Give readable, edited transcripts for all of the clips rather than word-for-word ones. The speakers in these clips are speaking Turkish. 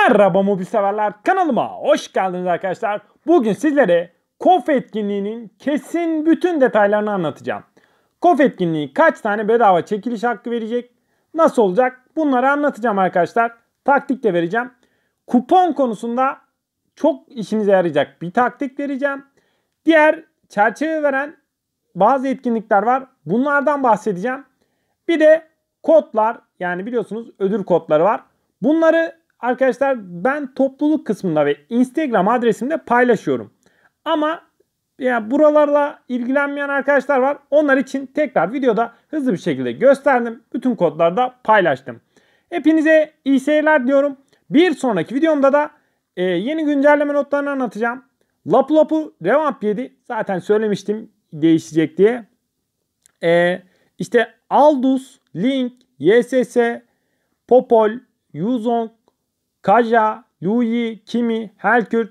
Merhaba mobil severler, kanalıma hoş geldiniz arkadaşlar. Bugün sizlere KOF etkinliğinin kesin bütün detaylarını anlatacağım. KOF etkinliği kaç tane bedava çekiliş hakkı verecek, nasıl olacak, bunları anlatacağım arkadaşlar. Taktik de vereceğim. Kupon konusunda çok işinize yarayacak bir taktik vereceğim. Diğer çerçeve veren bazı etkinlikler var, bunlardan bahsedeceğim. Bir de kodlar, yani biliyorsunuz ödül kodları var. Bunları arkadaşlar ben topluluk kısmında ve Instagram adresimde paylaşıyorum. Ama yani buralarla ilgilenmeyen arkadaşlar var. Onlar için tekrar videoda hızlı bir şekilde gösterdim. Bütün kodları da paylaştım. Hepinize iyi seyirler diyorum. Bir sonraki videomda da yeni güncelleme notlarını anlatacağım. Lapu Lapu revamp yedi. Zaten söylemiştim değişecek diye. İşte Aldous, Link, YSS, Popol, Yuzong, Kaja, Louis, Kimi, Helkurt,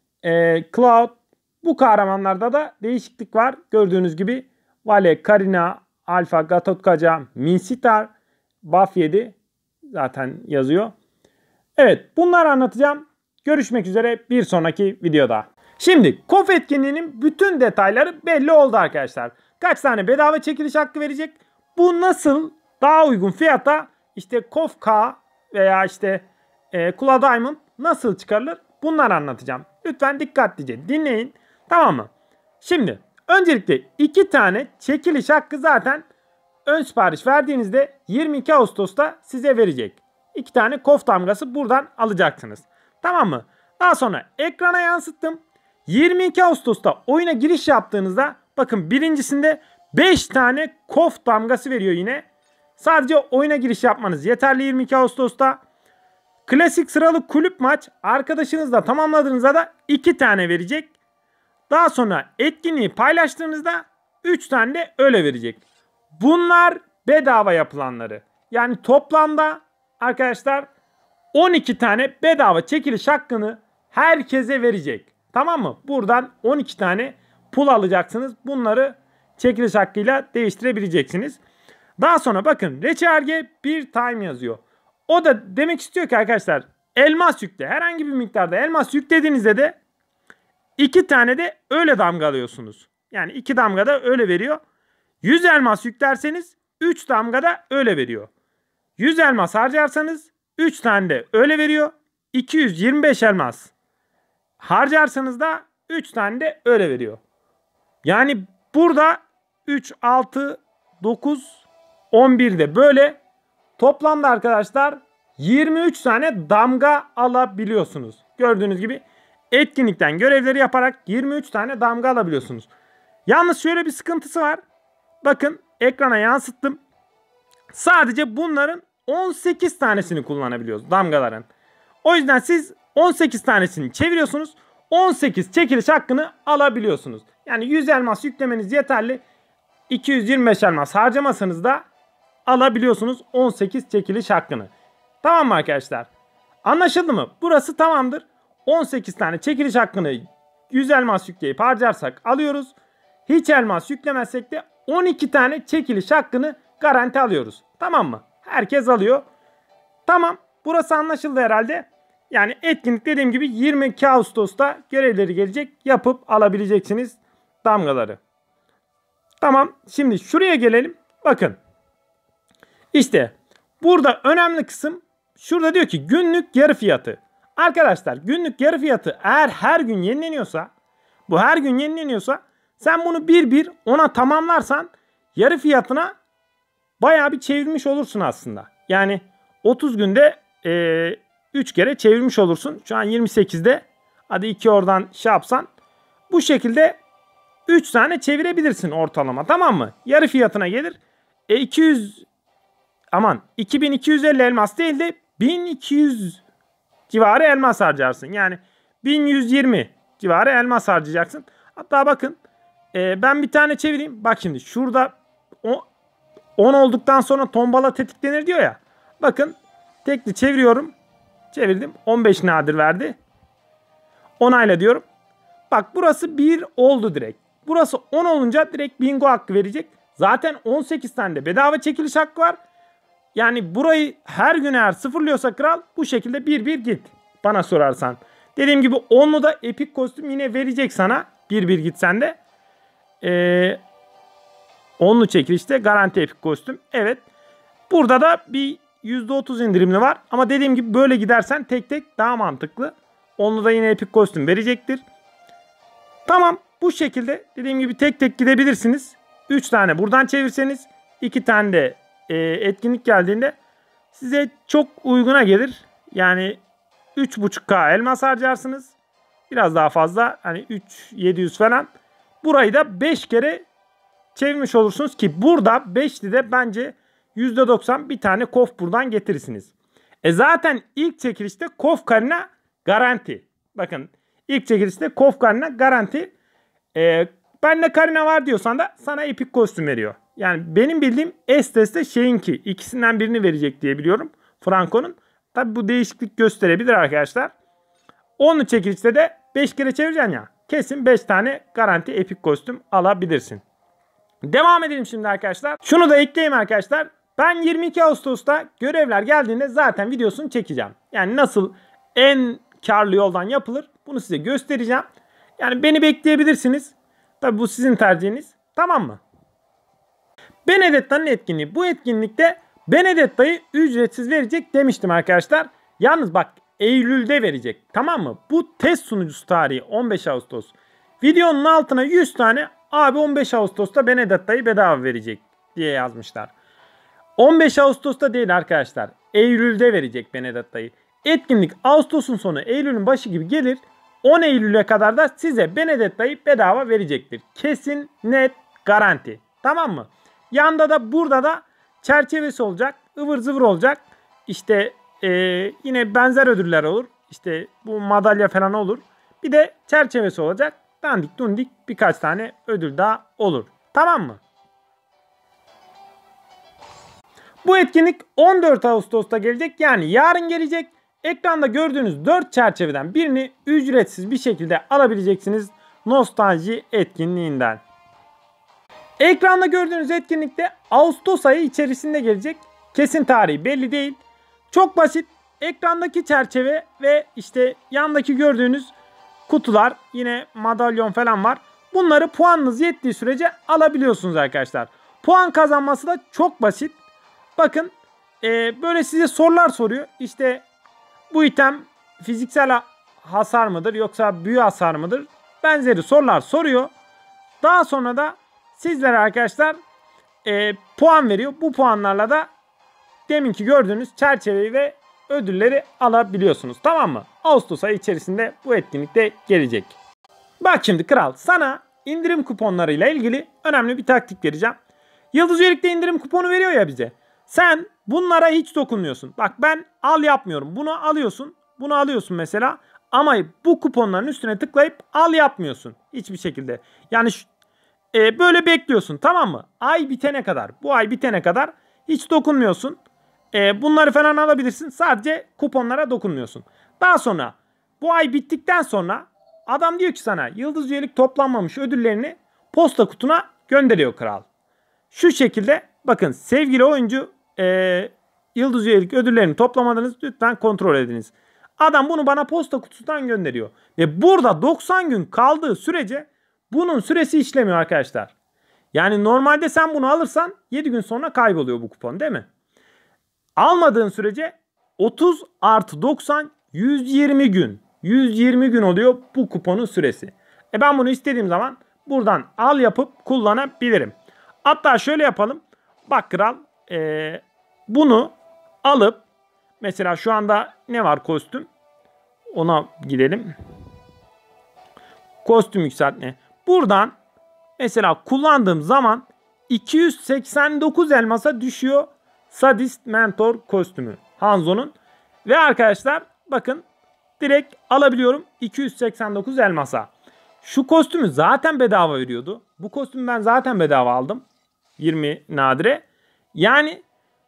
Cloud, bu kahramanlarda da değişiklik var. Gördüğünüz gibi Vale, Karina, Alpha, Gatotkaca, Minsitar, buff yedi. Zaten yazıyor. Evet, bunları anlatacağım. Görüşmek üzere bir sonraki videoda. Şimdi KOF etkinliğinin bütün detayları belli oldu arkadaşlar. Kaç tane bedava çekiliş hakkı verecek? Bu nasıl daha uygun fiyata işte KOF K veya işte Kula Diamond nasıl çıkarılır? Bunları anlatacağım. Lütfen dikkatlice dinleyin. Tamam mı? Şimdi öncelikle 2 tane çekiliş hakkı zaten ön sipariş verdiğinizde 22 Ağustos'ta size verecek. 2 tane KOF damgası buradan alacaksınız. Tamam mı? Daha sonra ekrana yansıttım. 22 Ağustos'ta oyuna giriş yaptığınızda bakın birincisinde 5 tane KOF damgası veriyor yine. Sadece oyuna giriş yapmanız yeterli 22 Ağustos'ta. Klasik sıralı kulüp maç arkadaşınızla tamamladığınızda da 2 tane verecek. Daha sonra etkinliği paylaştığınızda 3 tane de öyle verecek. Bunlar bedava yapılanları. Yani toplamda arkadaşlar 12 tane bedava çekiliş hakkını herkese verecek. Tamam mı? Buradan 12 tane pul alacaksınız. Bunları çekiliş hakkıyla değiştirebileceksiniz. Daha sonra bakın recharge bir time yazıyor. O da demek istiyor ki arkadaşlar elmas yükle. Herhangi bir miktarda elmas yüklediğinizde de 2 tane de öyle damga alıyorsunuz. Yani 2 damga da öyle veriyor. 100 elmas yüklerseniz 3 damga da öyle veriyor. 100 elmas harcarsanız 3 tane de öyle veriyor. 225 elmas harcarsanız da 3 tane de öyle veriyor. Yani burada 3, 6, 9, 11 de böyle toplamda arkadaşlar 23 tane damga alabiliyorsunuz. Gördüğünüz gibi etkinlikten görevleri yaparak 23 tane damga alabiliyorsunuz. Yalnız şöyle bir sıkıntısı var. Bakın ekrana yansıttım. Sadece bunların 18 tanesini kullanabiliyoruz damgaların. O yüzden siz 18 tanesini çeviriyorsunuz. 18 çekiliş hakkını alabiliyorsunuz. Yani 100 elmas yüklemeniz yeterli. 225 elmas harcamasanız da alabiliyorsunuz 18 çekiliş hakkını. Tamam mı arkadaşlar? Anlaşıldı mı? Burası tamamdır. 18 tane çekiliş hakkını 100 elmas yükleyip harcarsak alıyoruz. Hiç elmas yüklemezsek de 12 tane çekiliş hakkını garanti alıyoruz. Tamam mı? Herkes alıyor. Tamam. Burası anlaşıldı herhalde. Yani etkinlik dediğim gibi 22 Ağustos'ta görevleri gelecek. Yapıp alabileceksiniz damgaları. Tamam. Şimdi şuraya gelelim. Bakın. İşte burada önemli kısım şurada diyor ki günlük yarı fiyatı. Arkadaşlar günlük yarı fiyatı eğer her gün yenileniyorsa, bu her gün yenileniyorsa sen bunu bir ona tamamlarsan yarı fiyatına bayağı bir çevirmiş olursun aslında. Yani 30 günde 3 kere çevirmiş olursun. Şu an 28'de. Hadi 2 oradan şey yapsan. Bu şekilde 3 tane çevirebilirsin ortalama, tamam mı? Yarı fiyatına gelir. 2250 elmas değil de 1200 civarı elmas harcarsın. Yani 1120 civarı elmas harcayacaksın. Hatta bakın ben bir tane çevireyim. Bak şimdi şurada 10 olduktan sonra tombala tetiklenir diyor ya. Bakın tekli çeviriyorum. Çevirdim. 15 nadir verdi. Onayla diyorum. Bak burası 1 oldu direkt. Burası 10 olunca direkt bingo hakkı verecek. Zaten 18 tane de bedava çekiliş hakkı var. Yani burayı her gün eğer sıfırlıyorsa kral bu şekilde bir git. bana sorarsan. Dediğim gibi onlu da epik kostüm yine verecek sana. 1-1 gitsen de. Onlu çekilişte garanti epik kostüm. Evet. Burada da bir %30 indirimli var. Ama dediğim gibi böyle gidersen tek tek daha mantıklı. Onlu da yine epik kostüm verecektir. Tamam. Bu şekilde dediğim gibi tek tek gidebilirsiniz. 3 tane buradan çevirseniz 2 tane de etkinlik geldiğinde size çok uyguna gelir. Yani 3.5K elmas harcarsınız. Biraz daha fazla hani 3.700 falan. Burayı da 5 kere çevirmiş olursunuz ki burada 5'li de bence %90 bir tane kof buradan getirirsiniz. Zaten ilk çekilişte kof karina garanti. Bakın ilk çekilişte kof karina garanti. Bende karina var diyorsan da sana epik kostüm veriyor. Yani benim bildiğim Estes'te şeyinki ikisinden birini verecek diye biliyorum. Franco'nun. Tabi bu değişiklik gösterebilir arkadaşlar. Onun çekilişte de 5 kere çevireceksin ya. Kesin 5 tane garanti epik kostüm alabilirsin. Devam edelim şimdi arkadaşlar. Şunu da ekleyeyim arkadaşlar. Ben 22 Ağustos'ta görevler geldiğinde zaten videosunu çekeceğim. Yani nasıl en karlı yoldan yapılır bunu size göstereceğim. Yani beni bekleyebilirsiniz. Tabi bu sizin tercihiniz. Tamam mı? Benedetta'nın etkinliği. Bu etkinlikte Benedetta'yı ücretsiz verecek demiştim arkadaşlar. Yalnız bak Eylül'de verecek. Tamam mı? Bu test sunucusu tarihi 15 Ağustos. Videonun altına 100 tane abi 15 Ağustos'ta Benedetta'yı bedava verecek diye yazmışlar. 15 Ağustos'ta değil arkadaşlar. Eylül'de verecek Benedetta'yı. Etkinlik Ağustos'un sonu Eylül'ün başı gibi gelir. 10 Eylül'e kadar da size Benedetta'yı bedava verecektir. Kesin, net, garanti. Tamam mı? Yanda da burada da çerçevesi olacak. Ivır zıvır olacak. İşte yine benzer ödüller olur. İşte bu madalya falan olur. Bir de çerçevesi olacak. Dandik dundik birkaç tane ödül daha olur. Tamam mı? Bu etkinlik 14 Ağustos'ta gelecek. Yani yarın gelecek. Ekranda gördüğünüz 4 çerçeveden birini ücretsiz bir şekilde alabileceksiniz nostalji etkinliğinden. Ekranda gördüğünüz etkinlikte Ağustos ayı içerisinde gelecek. Kesin tarihi belli değil. Çok basit. Ekrandaki çerçeve ve işte yandaki gördüğünüz kutular, yine madalyon falan var. Bunları puanınız yettiği sürece alabiliyorsunuz arkadaşlar. Puan kazanması da çok basit. Bakın böyle size sorular soruyor. İşte bu item fiziksel hasar mıdır yoksa büyü hasar mıdır? Benzeri sorular soruyor. Daha sonra da sizlere arkadaşlar puan veriyor. Bu puanlarla da deminki gördüğünüz çerçeveyi ve ödülleri alabiliyorsunuz. Tamam mı? Ağustos ayı içerisinde bu etkinlikte gelecek. Bak şimdi kral, sana indirim kuponlarıyla ilgili önemli bir taktik vereceğim. Yıldız Üyelik'te indirim kuponu veriyor ya bize. Sen bunlara hiç dokunmuyorsun. Bak ben al yapmıyorum. Bunu alıyorsun. Bunu alıyorsun mesela. Ama bu kuponların üstüne tıklayıp al yapmıyorsun. Hiçbir şekilde. Yani böyle bekliyorsun, tamam mı? Ay bitene kadar. Bu ay bitene kadar hiç dokunmuyorsun. Bunları falan alabilirsin. Sadece kuponlara dokunmuyorsun. Daha sonra bu ay bittikten sonra adam diyor ki sana Yıldız Üyelik toplanmamış ödüllerini posta kutuna gönderiyor kral. Şu şekilde bakın sevgili oyuncu, Yıldız Üyelik ödüllerini toplamadınız, lütfen kontrol ediniz. Adam bunu bana posta kutusundan gönderiyor. Ve burada 90 gün kaldığı sürece bunun süresi işlemiyor arkadaşlar. Yani normalde sen bunu alırsan 7 gün sonra kayboluyor bu kupon, değil mi? Almadığın sürece 30 artı 90 120 gün. 120 gün oluyor bu kuponun süresi. Ben bunu istediğim zaman buradan al yapıp kullanabilirim. Hatta şöyle yapalım. Bak kral, bunu alıp mesela şu anda ne var kostüm? Ona gidelim. Kostüm yükseltme. Buradan mesela kullandığım zaman 289 elmasa düşüyor Sadist Mentor kostümü Hanzo'nun. Ve arkadaşlar bakın direkt alabiliyorum 289 elmasa. Şu kostümü zaten bedava veriyordu. Bu kostümü ben zaten bedava aldım. 20 nadire. Yani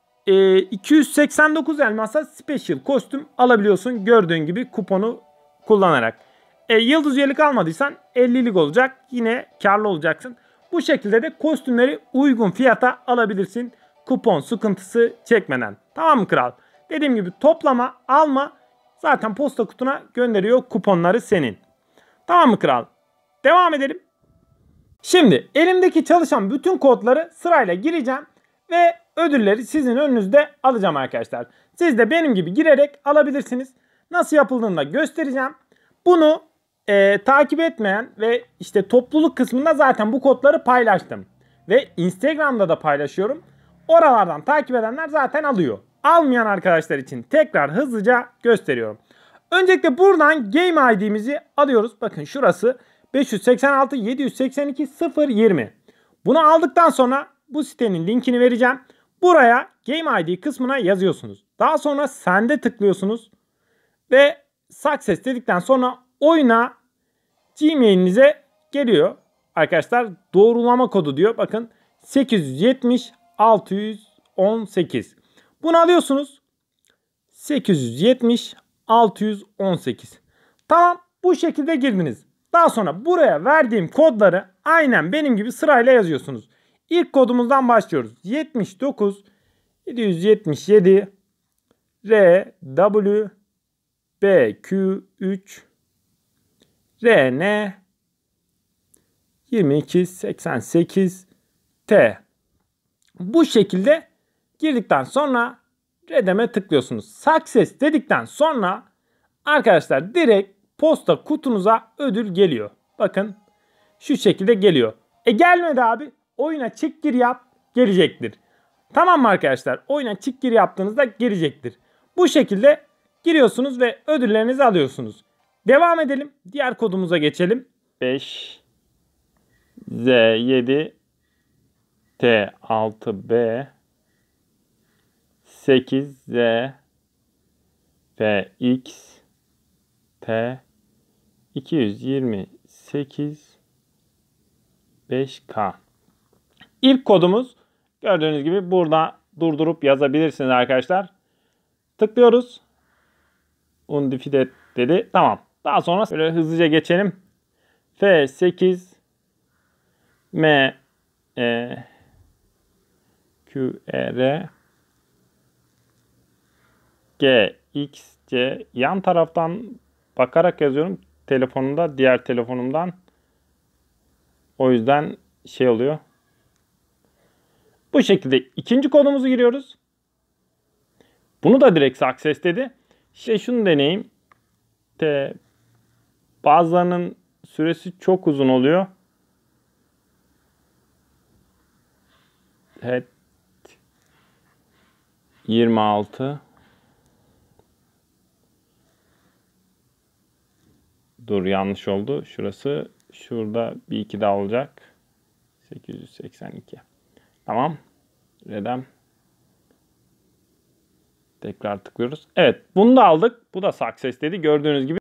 289 elmasa special kostüm alabiliyorsun gördüğün gibi kuponu kullanarak. Yıldız üyelik almadıysan 50'lik olacak. Yine karlı olacaksın. Bu şekilde de kostümleri uygun fiyata alabilirsin. Kupon sıkıntısı çekmeden. Tamam mı kral? Dediğim gibi toplama, alma. zaten posta kutuna gönderiyor kuponları senin. Tamam mı kral? Devam edelim. Şimdi elimdeki çalışan bütün kodları sırayla gireceğim ve ödülleri sizin önünüzde alacağım arkadaşlar. Siz de benim gibi girerek alabilirsiniz. Nasıl yapıldığını da göstereceğim. Bunu takip etmeyen ve işte topluluk kısmında zaten bu kodları paylaştım. Ve Instagram'da da paylaşıyorum. Oralardan takip edenler zaten alıyor. Almayan arkadaşlar için tekrar hızlıca gösteriyorum. Öncelikle buradan Game ID'mizi alıyoruz. Bakın şurası 586 782 020. Bunu aldıktan sonra bu sitenin linkini vereceğim. Buraya Game ID kısmına yazıyorsunuz. Daha sonra Send'e tıklıyorsunuz. Ve Success dedikten sonra oyuna Gmail'inize geliyor. Arkadaşlar doğrulama kodu diyor. Bakın 870 618. Bunu alıyorsunuz. 870 618. Tamam, bu şekilde girdiniz. Daha sonra buraya verdiğim kodları aynen benim gibi sırayla yazıyorsunuz. İlk kodumuzdan başlıyoruz. 79 777 R W B Q 3 R N 2288 T. Bu şekilde girdikten sonra Redeem'e tıklıyorsunuz. Success dedikten sonra arkadaşlar direkt posta kutunuza ödül geliyor. Bakın şu şekilde geliyor. Gelmedi abi. Oyuna çık gir yap, gelecektir. Tamam mı arkadaşlar? Oyuna çık gir yaptığınızda gelecektir. Bu şekilde giriyorsunuz ve ödüllerinizi alıyorsunuz. Devam edelim. Diğer kodumuza geçelim. 5 Z 7 T 6 B 8 Z F X T 228 5K. İlk kodumuz gördüğünüz gibi burada durdurup yazabilirsiniz arkadaşlar. Tıklıyoruz. Undefeated dedi. Tamam. Daha sonra böyle hızlıca geçelim. F8 M Q R G X C. Yan taraftan bakarak yazıyorum telefonumda, diğer telefonumdan. O yüzden şey oluyor. Bu şekilde ikinci kodumuzu giriyoruz. Bunu da direkt success dedi. İşte şunu deneyeyim. Bazılarının süresi çok uzun oluyor. Evet. 26. Dur, yanlış oldu. Şurası. Şurada bir iki daha olacak. 882. Tamam. Redeem. Tekrar tıklıyoruz. Evet. Bunu da aldık. Bu da success dedi. Gördüğünüz gibi